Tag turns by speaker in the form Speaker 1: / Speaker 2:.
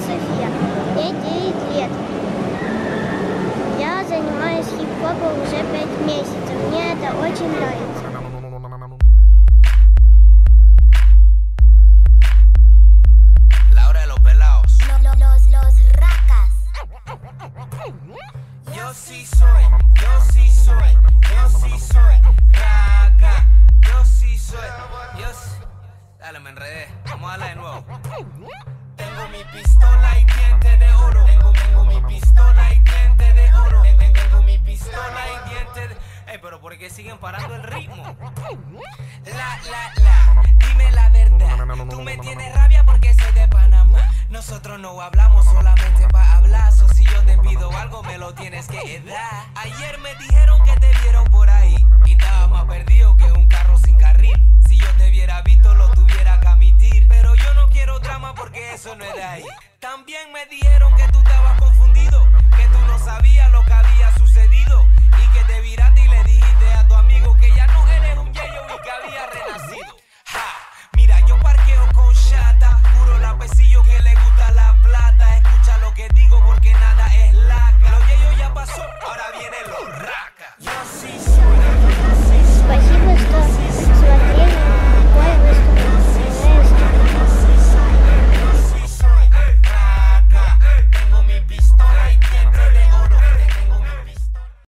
Speaker 1: София, мне 9 лет. Я занимаюсь хип-хопом уже 5 месяцев. Мне это очень нравится.
Speaker 2: Los racas.
Speaker 3: Yo sí soy raga. Yo sí soy. Dale, me enredé. Vamos a darle de nuevo. Tengo mi pistola y diente de oro. Tengo mi pistola y diente de oro. Tengo mi pistola y diente de... Ey, pero ¿por qué siguen parando el ritmo? Dime la verdad. Tú me tienes rabia porque soy de Panamá. Nosotros no hablamos solamente para hablar. So si yo te pido algo me lo tienes que dar. Ayer me dijeron que te vieron por ahí y estaba más perdido que un carro sin carril. Si yo te hubiera visto lo tuviera que admitir, pero yo no quiero drama porque eso no es de ahí. También me dijeron que tú